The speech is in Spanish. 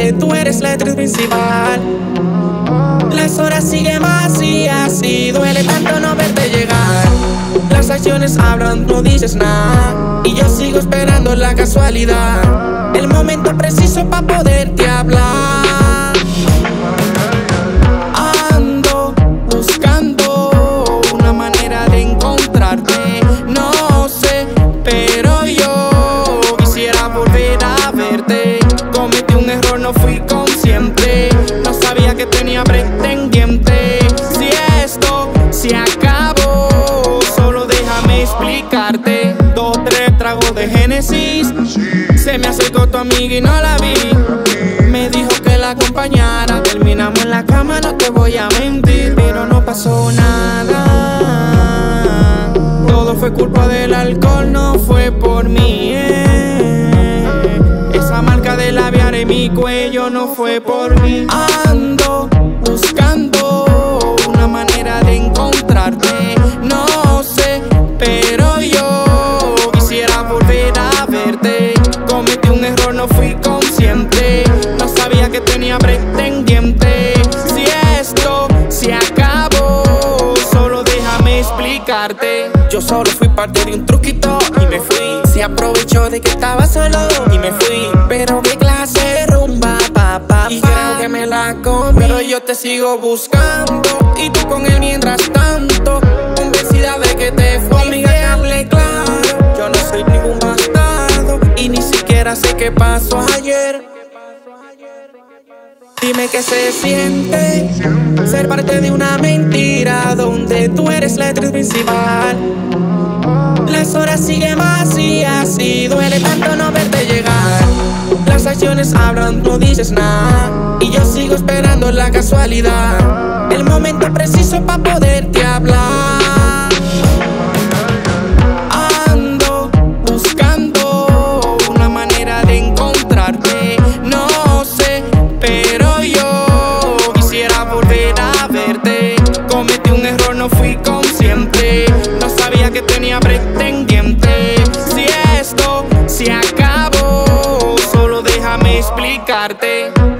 donde tú eres la actriz principal. Las horas siguen vacías y duele tanto no verte llegar. Las acciones hablan, no dices nada, y yo sigo esperando la casualidad, el momento preciso para poderte hablar. Ando buscando una manera de encontrarte, no sé, pero yo quisiera volver a verte. Cometí un error, no fui consciente, no sabía que tenía pretendiente. Si esto se acabó, solo déjame explicarte. 2 o 3 tragos de Génesis, se me acercó tu amiga y no la vi. Me dijo que la acompañara, terminamos en la cama, no te voy a mentir, pero no pasó nada. Todo fue culpa del alcohol, no fue por mí. Esa marca de labial en mi cuello no fue por mí. Ando buscando una manera de encontrarte, no sé, pero yo quisiera volver a verte. Cometí un error, no fui consciente, no sabía que tenía pretendiente. Si esto se acabó, solo déjame explicarte. Yo solo fui parte de un truquito y me fui. Se aprovechó de que estaba solo y me fui. Pero qué clase de rumba, papá, y creo que me la comí. Pero yo te sigo buscando y tú con él mientras tanto, convencida de que te fui. Amiga, que hable claro, yo no soy ningún bastardo y ni siquiera sé qué pasó ayer. Dime qué se siente ser parte de una mentira donde tú eres la actriz principal. Las horas siguen vacías y duele tanto no verte llegar. Las acciones hablan, no dices nada, y yo sigo esperando la casualidad, el momento preciso para poderte hablar. Ando buscando una manera de encontrarte, no sé, pero yo quisiera volver a verte. Cometí un error, no fui consciente, no sabía que tenía pretendiente. Si esto se acabó, solo déjame explicarte.